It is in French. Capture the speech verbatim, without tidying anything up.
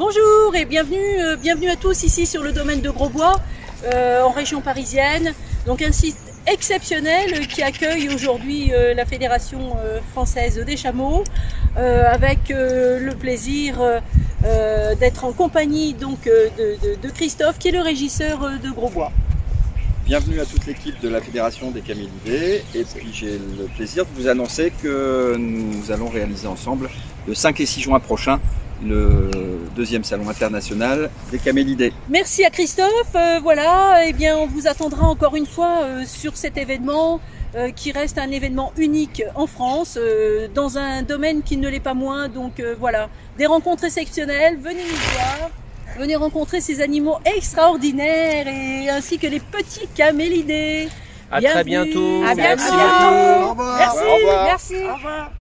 Bonjour et bienvenue, euh, bienvenue à tous ici sur le domaine de Grosbois, euh, en région parisienne. Donc un site exceptionnel qui accueille aujourd'hui euh, la Fédération euh, française des chameaux, euh, avec euh, le plaisir euh, d'être en compagnie donc, euh, de, de, de Christophe, qui est le régisseur euh, de Grosbois. Bienvenue à toute l'équipe de la Fédération des camélidés, et puis j'ai le plaisir de vous annoncer que nous allons réaliser ensemble le cinq et six juin prochain le deuxième salon international des camélidés. Merci à Christophe, euh, voilà, et bien on vous attendra encore une fois euh, sur cet événement euh, qui reste un événement unique en France, euh, dans un domaine qui ne l'est pas moins, donc euh, voilà, des rencontres exceptionnelles, venez nous voir. Venez rencontrer ces animaux extraordinaires et ainsi que les petits camélidés. À Bienvenue. très bientôt. À Merci bientôt. beaucoup. Au revoir. Merci. Au revoir. Merci. Au revoir.